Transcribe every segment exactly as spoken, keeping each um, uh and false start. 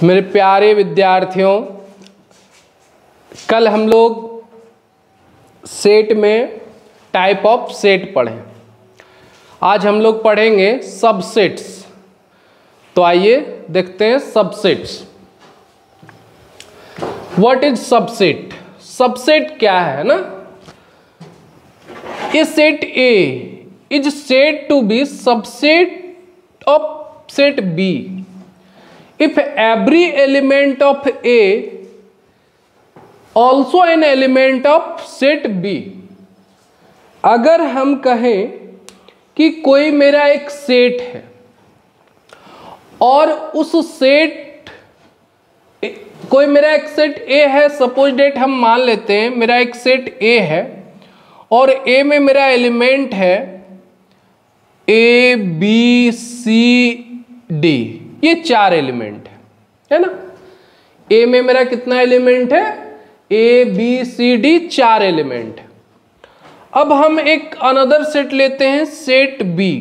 मेरे प्यारे विद्यार्थियों, कल हम लोग सेट में टाइप ऑफ सेट पढ़े। आज हम लोग पढ़ेंगे सबसेट्स। तो आइए देखते हैं subsets. What is subset? Subset क्या है ना? A set A is said to be subset of set B if every element of A also an element of set B। अगर हम कहें कि कोई मेरा एक सेट है और उस सेट कोई मेरा एक सेट A है, सपोज डेट हम मान लेते हैं मेरा एक सेट A है और A में मेरा एलिमेंट है A B C D, ये चार एलिमेंट है है ना। ए में मेरा कितना एलिमेंट है? ए बी सी डी, चार एलिमेंट है। अब हम एक अनदर सेट लेते हैं, सेट बी।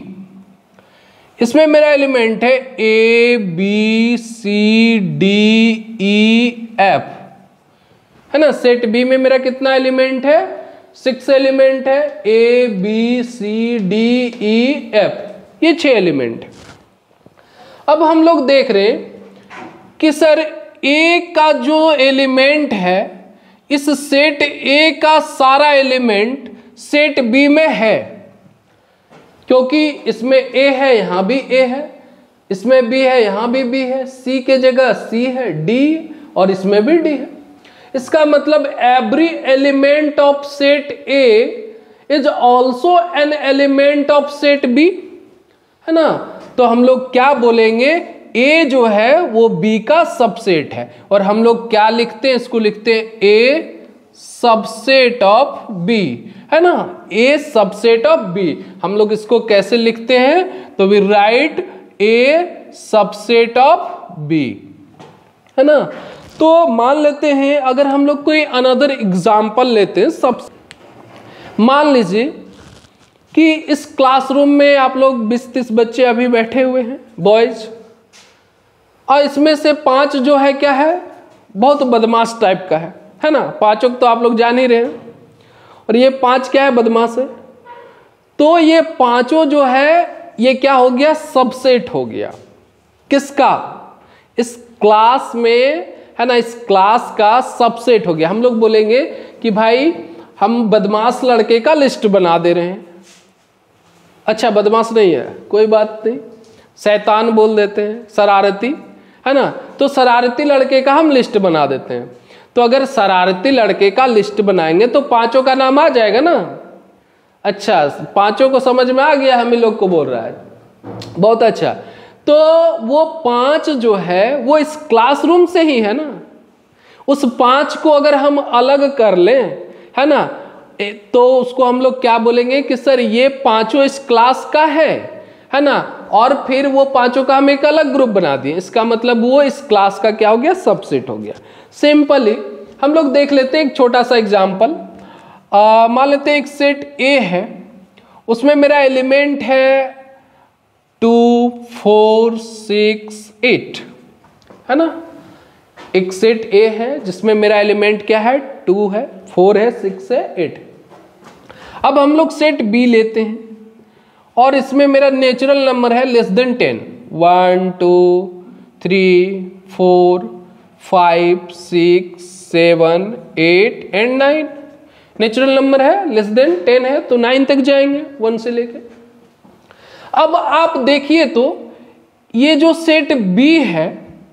इसमें मेरा एलिमेंट है A B C D E F, है ना। सेट बी में मेरा कितना एलिमेंट है? सिक्स एलिमेंट है, A B C D E F, ये छह एलिमेंट है। अब हम लोग देख रहे हैं कि सर ए का जो एलिमेंट है, इस सेट ए का सारा एलिमेंट सेट बी में है, क्योंकि इसमें ए है, यहां भी ए है, इसमें बी है, यहां भी बी है, सी के जगह सी है, डी और इसमें भी डी है। इसका मतलब every element of set A is also an element of set B, है ना। तो हम लोग क्या बोलेंगे? A जो है वो B का सबसेट है। और हम लोग क्या लिखते हैं? इसको लिखते हैं A सबसेट ऑफ B, है ना। A subset of B। हम लोग इसको कैसे लिखते हैं? तो we write A subset of B, है ना। तो मान लेते हैं, अगर हम लोग कोई अनदर एग्जाम्पल लेते हैं, सब मान लीजिए कि इस क्लासरूम में आप लोग बीस तीस बच्चे अभी बैठे हुए हैं, बॉयज, और इसमें से पांच जो है क्या है? बहुत बदमाश टाइप का है, है ना। पांचों तो आप लोग जान ही रहे हैं। और ये पांच क्या है? बदमाश है। तो ये पांचों जो है ये क्या हो गया? सबसेट हो गया। किसका? इस क्लास में, है ना, इस क्लास का सबसेट हो गया। हम लोग बोलेंगे कि भाई हम बदमाश लड़के का लिस्ट बना दे रहे हैं। अच्छा, बदमाश नहीं है, कोई बात नहीं, शैतान बोल देते हैं, शरारती, है ना। तो शरारती लड़के का हम लिस्ट बना देते हैं। तो अगर शरारती लड़के का लिस्ट बनाएंगे तो पांचों का नाम आ जाएगा ना। अच्छा, पांचों को समझ में आ गया? हम ही लोग को बोल रहा है, बहुत अच्छा। तो वो पांच जो है वो इस क्लासरूम से ही है ना। उस पांच को अगर हम अलग कर लें, है ना, तो उसको हम लोग क्या बोलेंगे कि सर ये पांचों इस क्लास का है, है ना। और फिर वो पांचों का हम एक अलग ग्रुप बना दिए, इसका मतलब वो इस क्लास का क्या हो गया? सबसेट हो गया। सिंपली हम लोग देख लेते हैं एक छोटा सा एग्जांपल। मान लेते हैं एक सेट ए है, उसमें मेरा एलिमेंट है टू फोर सिक्स एट, है ना। एक सेट ए है जिसमें मेरा एलिमेंट क्या है? टू है, फोर है, सिक्स है, एट है। अब हम लोग सेट बी लेते हैं और इसमें मेरा नेचुरल नंबर है less than ten. One two three four five six seven eight and nine. Natural number है लेस देन टेन है, तो नाइन तक जाएंगे वन से लेके। अब आप देखिए तो ये जो सेट बी है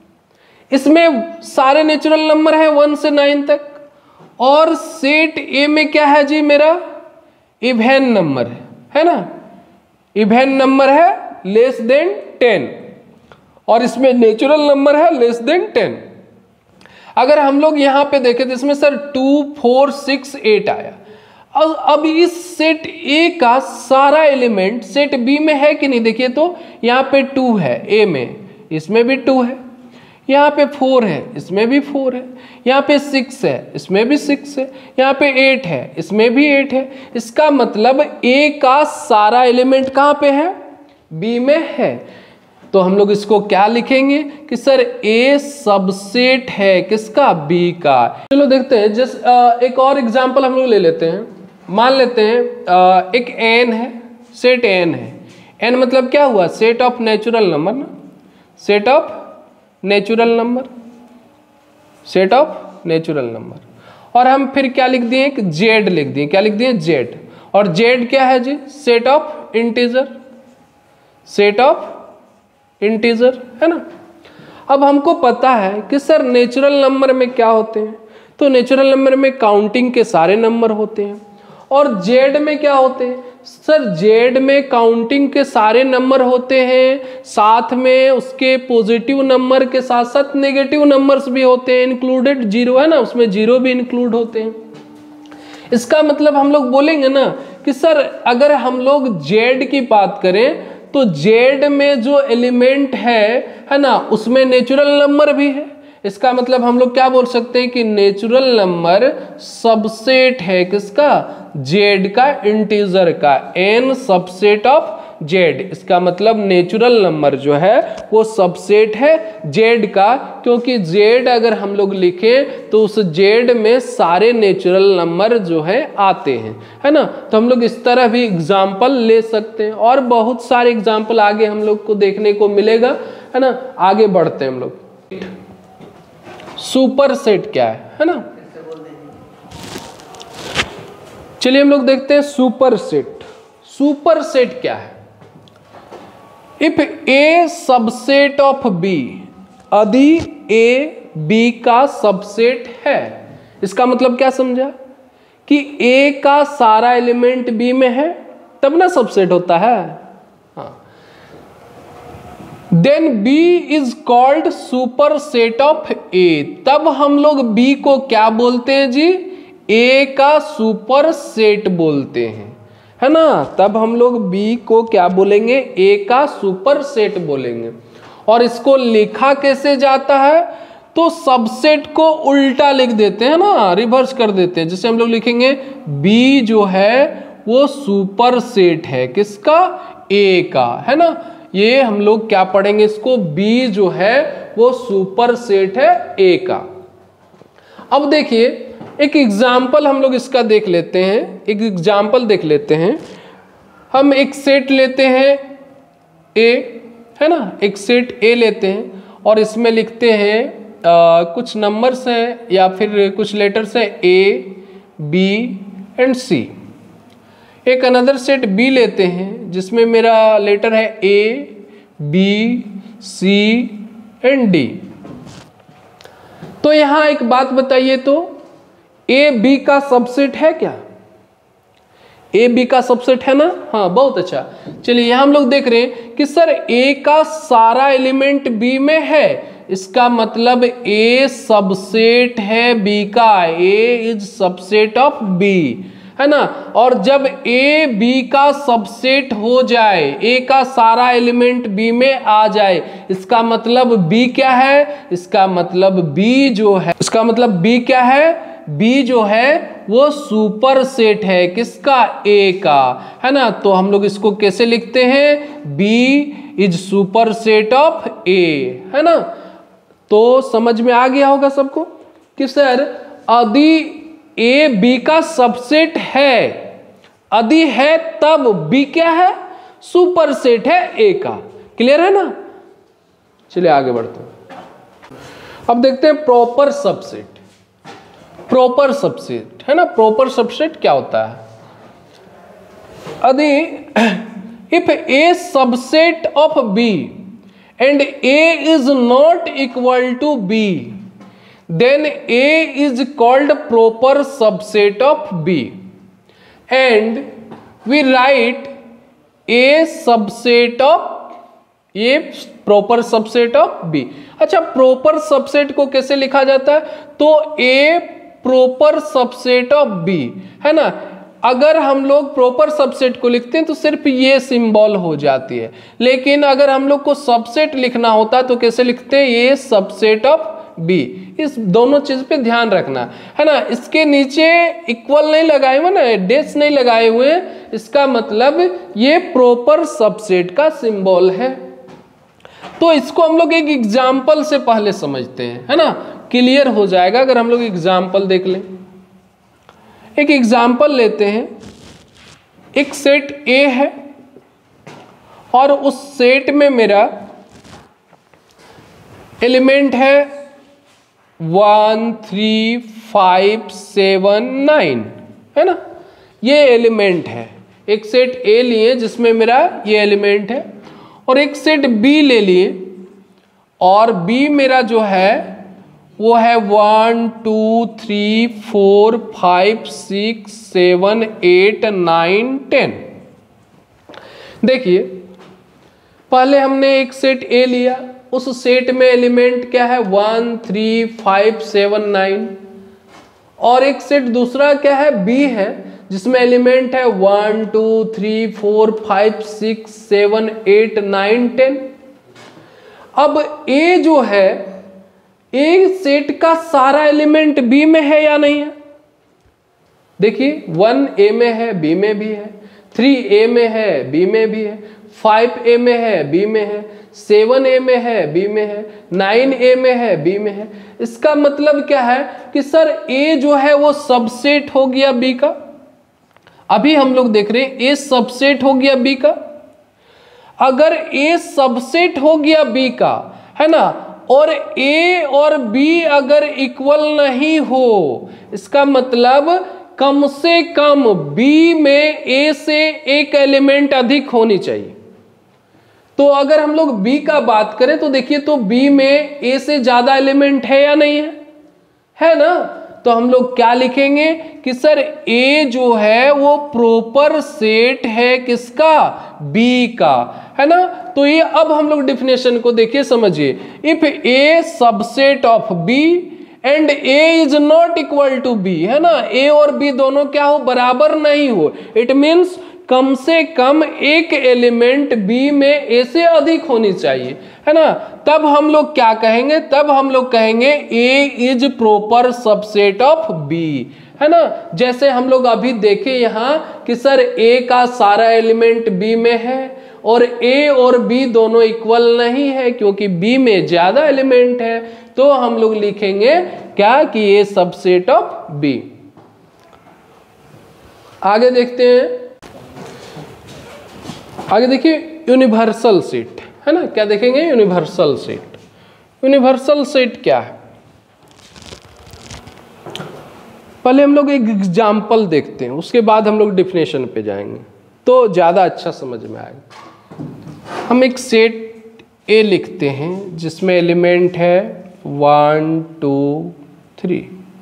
इसमें सारे नेचुरल नंबर है वन से नाइन तक। और सेट ए में क्या है जी? मेरा इवेन नंबर है, है ना। इवेन नंबर है लेस देन टेन और इसमें नेचुरल नंबर है लेस देन टेन। अगर हम लोग यहां पे देखें तो इसमें sir two four six eight आया। अब अब इस सेट ए का सारा एलिमेंट सेट बी में है कि नहीं? देखिए तो यहाँ पे टू है ए में, इसमें भी टू है, यहाँ पे फोर है, इसमें भी फोर है, यहाँ पे सिक्स है, इसमें भी सिक्स है, यहाँ पे एट है, इसमें भी एट है। इसका मतलब ए का सारा एलिमेंट कहाँ पे है? बी में है। तो हम लोग इसको क्या लिखेंगे कि सर ए सबसेट है किसका, बी का। चलो देखते हैं, जैसे एक और एग्जांपल हम लोग ले लेते हैं। मान लेते हैं आ, एक एन है, सेट एन है। एन मतलब क्या हुआ, सेट ऑफ नेचुरल नंबर ना, set of natural number, set of natural number. और हम फिर क्या लिख दिए, एक जेड लिख दिए, क्या लिख दिए, जेड। और जेड क्या है जी, set of integer, set of integer है ना। अब हमको पता है कि सर नेचुरल नंबर में क्या होते हैं, तो नेचुरल नंबर में काउंटिंग के सारे नंबर होते हैं। और जेड में क्या होते हैं, सर जेड में काउंटिंग के सारे नंबर होते हैं, साथ में उसके पॉजिटिव नंबर के साथ साथ नेगेटिव नंबर्स भी होते हैं, इंक्लूडेड जीरो है ना, उसमें जीरो भी इंक्लूड होते हैं। इसका मतलब हम लोग बोलेंगे ना कि सर अगर हम लोग जेड की बात करें तो जेड में जो एलिमेंट है है ना, उसमें नेचुरल नंबर भी है। इसका मतलब हम लोग क्या बोल सकते हैं कि नेचुरल नंबर सबसेट है किसका, जेड का, इंटीजर का, एन सबसेट ऑफ जेड। इसका मतलब नेचुरल नंबर जो है वो सबसेट है जेड का, क्योंकि जेड अगर हम लोग लिखें तो उस जेड में सारे नेचुरल नंबर जो है आते हैं, है ना। तो हम लोग इस तरह भी एग्जाम्पल ले सकते हैं, और बहुत सारे एग्जाम्पल आगे हम लोग को देखने को मिलेगा, है ना। आगे बढ़ते हैं हम लोग। सुपर सेट क्या है, है ना। चलिए हम लोग देखते हैं सुपर सेट। सुपर सेट क्या है, if A subset of B, यदि ए बी का सबसेट है। इसका मतलब क्या समझा कि ए का सारा एलिमेंट बी में है तब ना सबसेट होता है, हाँ। Then B is called super set of A, तब हम लोग बी को क्या बोलते हैं जी, ए का सुपर सेट बोलते हैं, है ना। तब हम लोग बी को क्या बोलेंगे, ए का सुपर सेट बोलेंगे। और इसको लिखा कैसे जाता है, तो सबसेट को उल्टा लिख देते हैं ना, रिवर्स कर देते हैं। जैसे हम लोग लिखेंगे बी जो है वो सुपर सेट है किसका, ए का, है ना। ये हम लोग क्या पढ़ेंगे इसको, बी जो है वो सुपर सेट है ए का। अब देखिए एक एग्जाम्पल हम लोग इसका देख लेते हैं, एक एग्जाम्पल देख लेते हैं। हम एक सेट लेते हैं ए, है ना, एक सेट ए लेते हैं और इसमें लिखते हैं आ, कुछ नंबर्स हैं या फिर कुछ लेटर्स हैं, ए बी एंड सी। एक अनदर सेट बी लेते हैं जिसमें मेरा लेटर है A B C and D. तो यहां एक बात बताइए, तो ए बी का सबसेट है क्या, ए बी का सबसेट है ना, हाँ बहुत अच्छा। चलिए यहां हम लोग देख रहे हैं कि सर ए का सारा एलिमेंट बी में है, इसका मतलब ए सबसेट है बी का, A is subset of B, है ना। और जब ए बी का सबसेट हो जाए, ए का सारा एलिमेंट बी में आ जाए, इसका मतलब बी क्या है, इसका मतलब बी जो है, इसका मतलब बी क्या है, बी जो है वो सुपर सेट है किसका, ए का, है ना। तो हम लोग इसको कैसे लिखते हैं, B is super set of A, है ना। तो समझ में आ गया होगा सबको कि सर यदि ए बी का सबसेट है, यदि है तब बी क्या है, सुपर सेट है ए का। क्लियर है ना। चलिए आगे बढ़ते हैं। अब देखते हैं प्रॉपर सबसेट। प्रॉपर सबसेट है ना, प्रॉपर सबसेट क्या होता है, यदि if A subset of B and A is not equal to B, then A is called proper subset of B, and we write A subset of A proper subset of B। अच्छा, proper subset को कैसे लिखा जाता है, तो A proper subset of B, है ना। अगर हम लोग प्रॉपर सबसेट को लिखते हैं तो सिर्फ ये सिंबल हो जाती है, लेकिन अगर हम लोग को सबसेट लिखना होता तो कैसे लिखते हैं, ये सबसेट ऑफ बी। इस दोनों चीज पे ध्यान रखना, है ना। इसके नीचे इक्वल नहीं लगाए हुए ना, डेस नहीं लगाए हुए, इसका मतलब ये प्रॉपर सबसेट का सिंबल है। तो इसको हम लोग एक एग्जाम्पल से पहले समझते हैं, है ना, क्लियर हो जाएगा अगर हम लोग एग्जाम्पल देख लें। एक एग्जाम्पल लेते हैं, एक सेट ए है और उस सेट में मेरा एलिमेंट है one three five seven nine, है ना, ये एलिमेंट है। एक सेट ए लिए जिसमें मेरा ये एलिमेंट है, और एक सेट बी ले लिए और बी मेरा जो है वो है one two three four five six seven eight nine ten. देखिए पहले हमने एक सेट ए लिया, उस सेट में एलिमेंट क्या है one three five seven nine, और एक सेट दूसरा क्या है बी है जिसमें एलिमेंट है one two three four five six seven eight nine ten. अब ए जो है, ए सेट का सारा एलिमेंट बी में है या नहीं है? देखिए वन ए में है, बी में भी है, थ्री ए में है, बी में भी है, फाइव ए में है, बी में है, सेवन ए में है, बी में है, नाइन ए में है, बी में है। इसका मतलब क्या है कि सर ए जो है वो सबसेट हो गया बी का। अभी हम लोग देख रहे हैं ए सबसेट हो गया बी का। अगर ए सबसेट हो गया बी का, है ना, और ए और बी अगर इक्वल नहीं हो, इसका मतलब कम से कम बी में ए से एक एलिमेंट अधिक होनी चाहिए। तो अगर हम लोग बी का बात करें तो देखिए तो बी में ए से ज्यादा एलिमेंट है या नहीं है? है ना। तो हम लोग क्या लिखेंगे कि सर ए जो है वो प्रॉपर सेट है किसका? बी का, है ना। तो ये अब हम लोग डिफिनेशन को देखिए, समझिए। If A subset of B and A is not equal to B, है ना, ए और बी दोनों क्या हो? बराबर नहीं हो। इट मीन्स कम से कम एक एलिमेंट बी में ए से अधिक होनी चाहिए, है ना। तब हम लोग क्या कहेंगे? तब हम लोग कहेंगे A is proper subset of B, है ना। जैसे हम लोग अभी देखें यहाँ कि सर ए का सारा एलिमेंट बी में है और ए और बी दोनों इक्वल नहीं है क्योंकि बी में ज्यादा एलिमेंट है, तो हम लोग लिखेंगे क्या कि ए सबसेट ऑफ बी। आगे देखते हैं, आगे देखिए यूनिवर्सल सेट, है ना। क्या देखेंगे? Universal set. यूनिवर्सल सेट क्या है? पहले हम लोग एक एग्जाम्पल देखते हैं, उसके बाद हम लोग डिफिनेशन पे जाएंगे तो ज़्यादा अच्छा समझ में आएगा। हम एक सेट ए लिखते हैं जिसमें एलिमेंट है वन टू थ्री।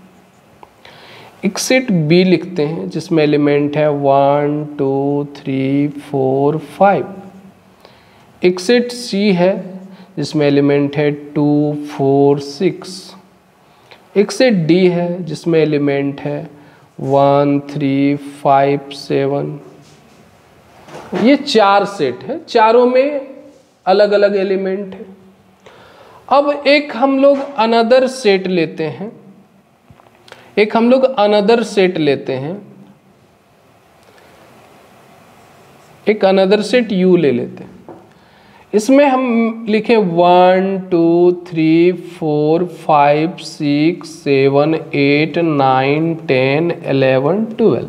एक सेट बी लिखते हैं जिसमें एलिमेंट है one two three four five. एक सेट सी है जिसमें एलिमेंट है टू फोर सिक्स। एक सेट डी है जिसमें एलिमेंट है वन थ्री फाइव सेवन। ये चार सेट है, चारों में अलग अलग एलिमेंट है। अब एक हम लोग अनदर सेट लेते हैं, एक हम लोग अनदर सेट लेते हैं, एक अनदर सेट यू ले लेते हैं। इसमें हम लिखें one two three four five six seven eight nine ten eleven twelve.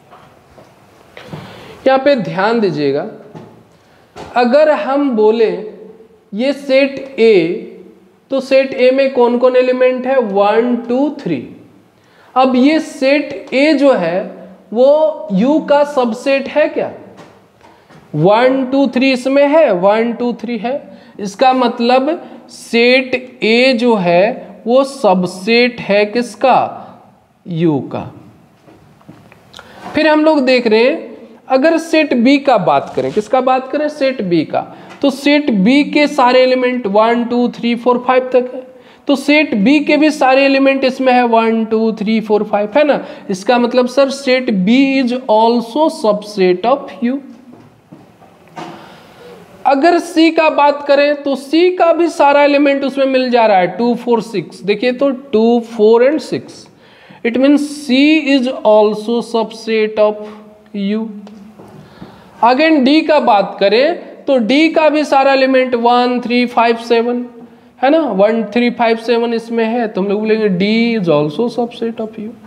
यहाँ पे ध्यान दीजिएगा, अगर हम बोले ये सेट ए, तो सेट ए में कौन कौन एलिमेंट है? One two three. अब ये सेट ए जो है वो U का सबसेट है क्या? वन टू थ्री इसमें है, वन टू थ्री है। इसका मतलब सेट ए जो है वो सबसेट है किसका? U का। फिर हम लोग देख रहे हैं अगर सेट बी का बात करें, किसका बात करें? सेट बी का। तो सेट बी के सारे element one two three four five तक है, तो सेट बी के भी सारे एलिमेंट इसमें है one two three four five, है ना। इसका मतलब sir set B is also subset of U. अगर सी का बात करें तो सी का भी सारा एलिमेंट उसमें मिल जा रहा है टू फोर सिक्स। देखिए तो two four and six, it means C is also subset of U. Again D का बात करें तो डी का भी सारा element one three five seven है ना, वन थ्री फाइव सेवन इसमें है, तो हम लोग बोलेंगे D is also subset of U.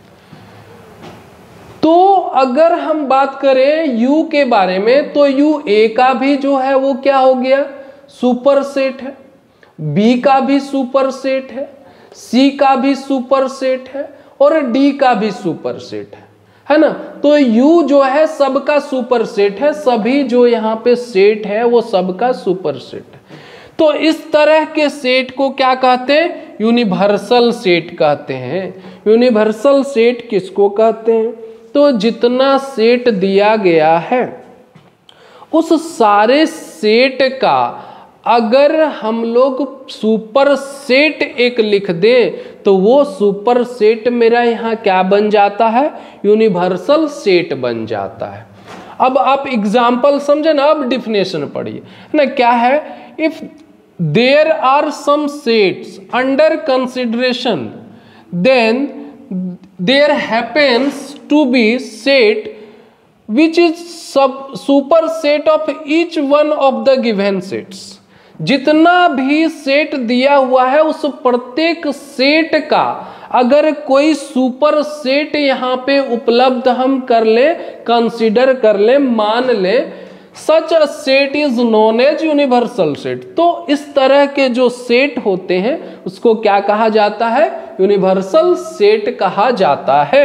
तो अगर हम बात करें U के बारे में तो U A का भी जो है वो क्या हो गया, सुपर सेट है, B का भी सुपर सेट है, C का भी सुपर सेट है और D का भी सुपर सेट है, है ना। तो U जो है सबका सुपर सेट है, सभी जो यहाँ पे सेट है वो सबका सुपर सेट है। तो इस तरह के सेट को क्या कहते हैं, यूनिवर्सल सेट कहते हैं। यूनिवर्सल सेट किसको कहते हैं, तो जितना सेट दिया गया है उस सारे सेट का अगर हम लोग सुपर सेट एक लिख दें तो वो सुपर सेट मेरा यहाँ क्या बन जाता है, यूनिवर्सल सेट बन जाता है। अब आप एग्जाम्पल समझे ना, अब डिफिनेशन पढ़िए ना, क्या है, if there are some sets under consideration then there happens to be set which is sub superset of each one of the given sets। जितना भी सेट दिया हुआ है उस प्रत्येक सेट का अगर कोई सुपर सेट यहाँ पे उपलब्ध हम कर ले, कंसीडर कर ले, मान ले, such a set is known as universal set. तो इस तरह के जो सेट होते हैं उसको क्या कहा जाता है, यूनिवर्सल सेट कहा जाता है।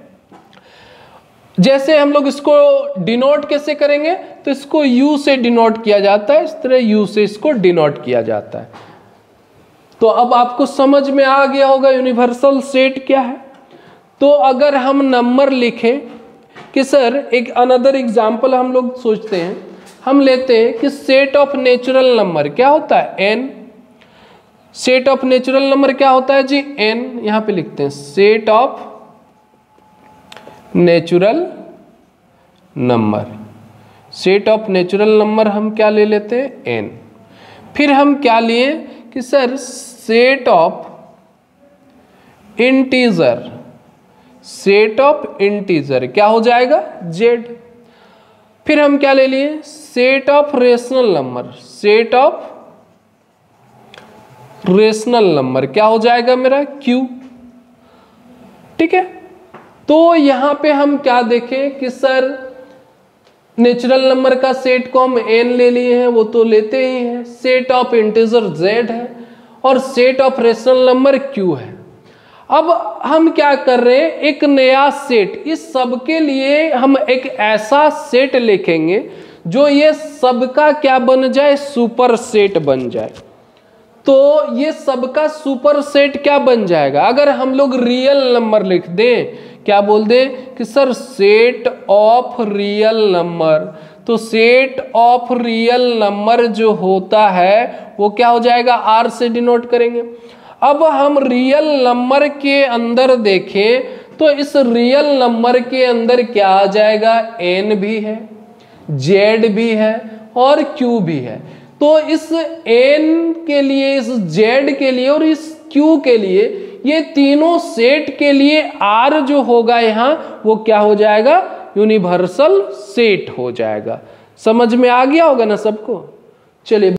जैसे हम लोग इसको डिनोट कैसे करेंगे, तो इसको U से डिनोट किया जाता है, इस तरह U से इसको डिनोट किया जाता है। तो अब आपको समझ में आ गया होगा यूनिवर्सल सेट क्या है। तो अगर हम नंबर लिखें कि सर, एक अनदर एग्जाम्पल हम लोग सोचते हैं, हम लेते हैं कि सेट ऑफ नेचुरल नंबर क्या होता है, n। Set of natural number क्या होता है जी, n। यहां पे लिखते हैं set of natural number. Set of natural number हम क्या ले लेते हैं, n। फिर हम क्या लिए कि sir set of integer, set of integer क्या हो जाएगा, z। फिर हम क्या ले लिए, set of rational number, set of rational number क्या हो जाएगा मेरा, q। ठीक है। तो यहां पे हम क्या देखें कि सर नेचुरल नंबर का सेट को हम n ले लिए हैं, वो तो लेते ही हैं, सेट ऑफ इंटीजर z है और set of rational number q है। अब हम क्या कर रहे हैं, एक नया सेट, इस सब के लिए हम एक ऐसा सेट लिखेंगे जो ये सबका क्या बन जाए, सुपर सेट बन जाए। तो ये सबका सुपर सेट क्या बन जाएगा, अगर हम लोग रियल नंबर लिख दें, क्या बोल दें कि sir set of real number, तो सेट ऑफ रियल नंबर जो होता है वो क्या हो जाएगा, आर से डिनोट करेंगे। अब हम रियल नंबर के अंदर देखें तो इस रियल नंबर के अंदर क्या आ जाएगा, n भी है, z भी है और q भी है। तो इस n के लिए, इस z के लिए और इस q के लिए, ये तीनों सेट के लिए r जो होगा यहाँ वो क्या हो जाएगा, यूनिवर्सल सेट हो जाएगा। समझ में आ गया होगा ना सबको। चलिए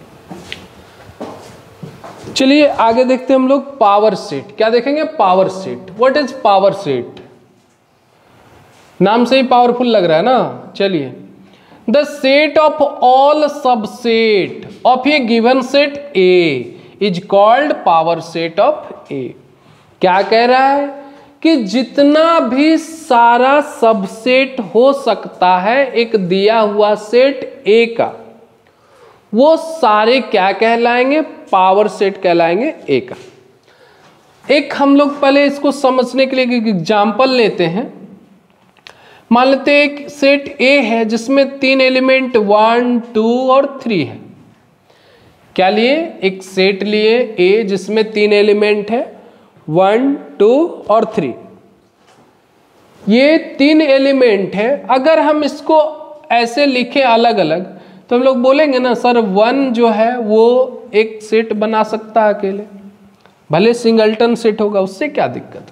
चलिए आगे देखते हैं हम लोग पावर सेट। क्या देखेंगे, power set. What is power set, नाम से ही पावरफुल लग रहा है ना। चलिए, the set of all subset of a given set A is called power set of A. क्या कह रहा है कि जितना भी सारा सबसेट हो सकता है एक दिया हुआ सेट ए का, वो सारे क्या कहलाएंगे, पावर सेट कहलाएंगे ए का। एक हम लोग पहले इसको समझने के लिए एक एग्जाम्पल लेते हैं। मान लेते हैं एक सेट ए है जिसमें तीन एलिमेंट वन टू और थ्री है। क्या लिए, एक सेट लिए ए जिसमें तीन एलिमेंट है वन टू और थ्री। ये तीन एलिमेंट है, अगर हम इसको ऐसे लिखें अलग अलग तो हम लोग बोलेंगे ना सर वन जो है वो एक सेट बना सकता है अकेले, भले सिंगल्टन सेट होगा, उससे क्या दिक्कत।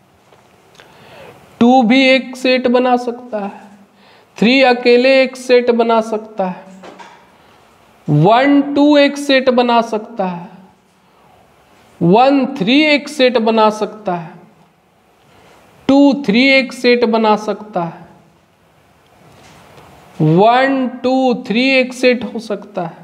टू भी एक सेट बना सकता है, थ्री अकेले एक सेट बना सकता है, वन टू एक सेट बना सकता है, वन थ्री एक सेट बना सकता है, टू थ्री एक सेट बना सकता है, वन टू थ्री एक सेट हो सकता है।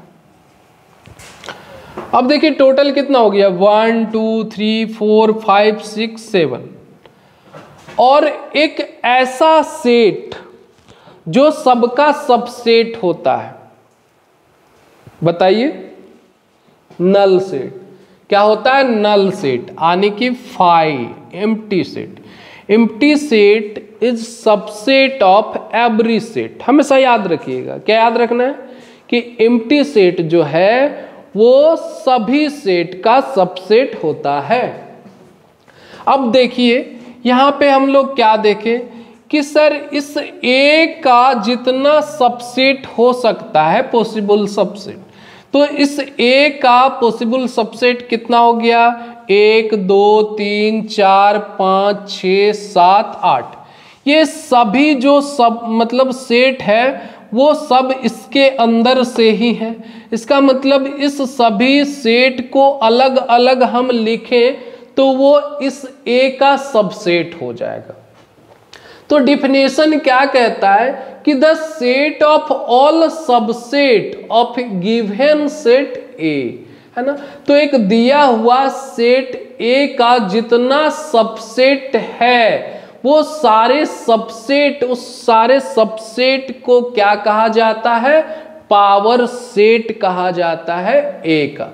अब देखिए टोटल कितना हो गया, one two three four five six seven. और एक ऐसा सेट जो सबका सबसेट होता है, बताइए, नल सेट। क्या होता है, नल सेट, यानी कि phi empty set. Empty set is subset of every set. हमेशा याद रखिएगा, क्या याद रखना है कि एम्प्टी सेट जो है वो सभी सेट का सबसेट होता है। अब देखिए यहां पे हम लोग क्या देखें कि सर इस ए का जितना सबसेट हो सकता है पॉसिबल सबसेट, तो इस ए का पॉसिबल सबसेट कितना हो गया, एक दो तीन चार पाँच छः सात आठ। ये सभी जो सब मतलब सेट है वो सब इसके अंदर से ही है। इसका मतलब इस सभी सेट को अलग अलग हम लिखें तो वो इस ए का सबसेट हो जाएगा। तो डिफिनेशन क्या कहता है कि the set of all subset of given set A, है ना। तो एक दिया हुआ सेट ए का जितना सबसेट है वो सारे सबसेट, उस सारे सबसेट को क्या कहा जाता है, पावर सेट कहा जाता है ए का।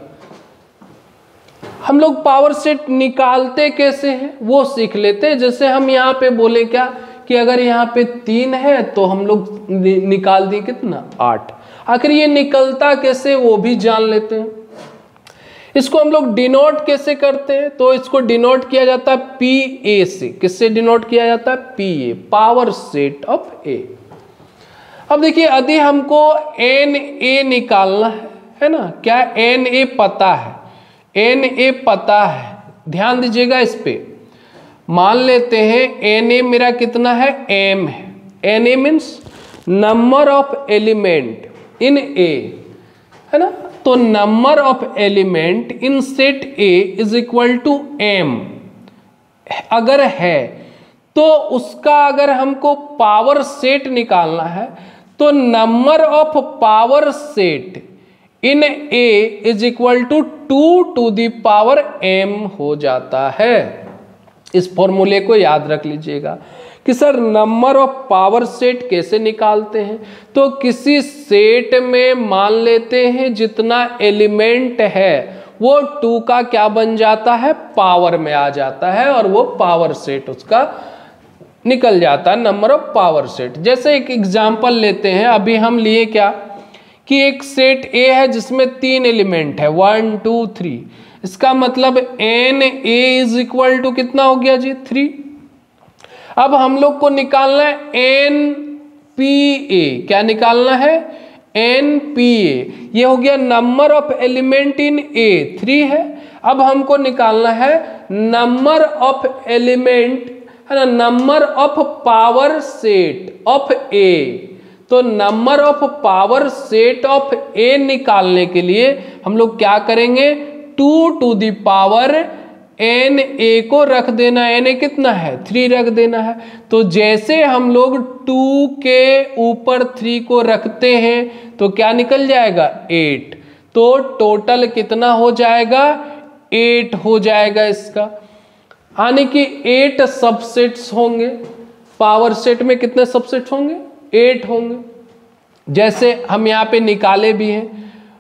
हम लोग पावर सेट निकालते कैसे हैं वो सीख लेते हैं। जैसे हम यहाँ पे बोले क्या कि अगर यहाँ पे तीन है तो हम लोग निकाल दिए कितना, आठ। आखिर ये निकलता कैसे वो भी जान लेते हैं। इसको हम लोग डिनोट कैसे करते हैं, तो इसको डिनोट किया जाता है पी ए से। किससे डिनोट किया जाता है, P A, power set of A. अब देखिए यदि हमको एन ए निकालना है, है ना, क्या एन ए पता है, एन ए पता है, ध्यान दीजिएगा इस पे। मान लेते हैं एन ए मेरा कितना है, एम है। N A means number of element in A, है ना। तो number of element in set A is equal to M अगर है तो उसका अगर हमको पावर सेट निकालना है तो number of power set in A is equal to two to the power M हो जाता है। इस फॉर्मूले को याद रख लीजिएगा कि sir number of power set कैसे निकालते हैं। तो किसी सेट में मान लेते हैं जितना एलिमेंट है वो टू का क्या बन जाता है, पावर में आ जाता है, और वो पावर सेट उसका निकल जाता है, नंबर ऑफ पावर सेट। जैसे एक एग्जांपल लेते हैं, अभी हम लिए क्या कि एक सेट ए है जिसमें तीन एलिमेंट है, वन टू थ्री। इसका मतलब N A is equal to कितना हो गया जी, थ्री। अब हम लोग को निकालना है एन पी ए। क्या निकालना है, एन पी ए। ये हो गया number of element in A, three है। अब हमको निकालना है नंबर ऑफ एलिमेंट, है ना, number of power set of A. तो number of power set of A निकालने के लिए हम लोग क्या करेंगे, two to the power N A को रख देना, एन ए कितना है, थ्री रख देना है। तो जैसे हम लोग टू के ऊपर थ्री को रखते हैं तो क्या निकल जाएगा, एट। तो टोटल कितना हो जाएगा, एट हो जाएगा इसका, यानी कि एट सबसेट्स होंगे। पावर सेट में कितने सबसेट्स होंगे, एट होंगे। जैसे हम यहाँ पे निकाले भी हैं,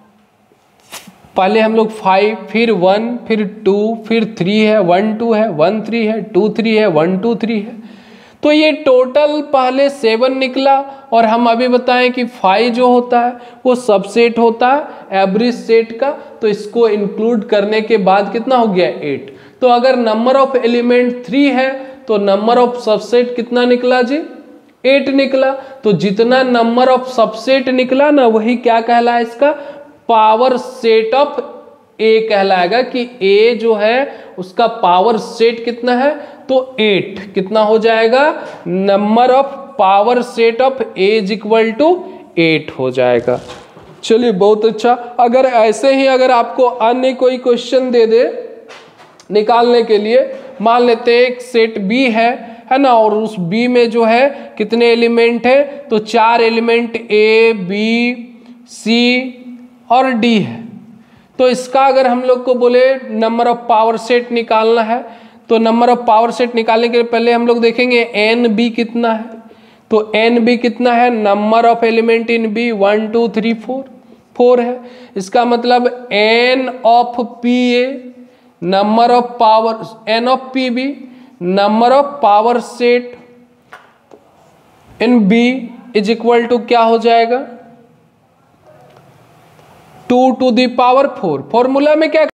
पहले हम लोग फाइव, फिर वन, फिर टू, फिर थ्री है, वन टू है, वन थ्री है, टू थ्री है, वन टू थ्री है। तो ये टोटल पहले सेवन निकला, और हम अभी बताएं कि फाइव जो होता है वो सबसेट होता है एवरेज सेट का। तो इसको इंक्लूड करने के बाद कितना हो गया, एट। तो अगर नंबर ऑफ एलिमेंट थ्री है तो नंबर ऑफ सबसेट कितना निकला जी, एट निकला। तो जितना नंबर ऑफ सबसेट निकला ना वही क्या कहलाए, इसका पावर सेट ऑफ ए कहलाएगा। कि ए जो है उसका पावर सेट कितना है, तो एट। कितना हो जाएगा, number of power set of A is equal to eight हो जाएगा। चलिए बहुत अच्छा। अगर ऐसे ही अगर आपको अन्य कोई क्वेश्चन दे दे निकालने के लिए, मान लेते हैं एक सेट बी है है ना, और उस बी में जो है कितने एलिमेंट है, तो चार एलिमेंट ए बी सी और डी है। तो इसका अगर हम लोग को बोले नंबर ऑफ पावर सेट निकालना है, तो नंबर ऑफ पावर सेट निकालने के लिए पहले हम लोग देखेंगे एन बी कितना है। तो एन बी कितना है, number of element in B one two three four, four है। इसका मतलब N of P A number of power, N of P B number of power set in B is equal to क्या हो जाएगा, two to the power four. Formula में क्या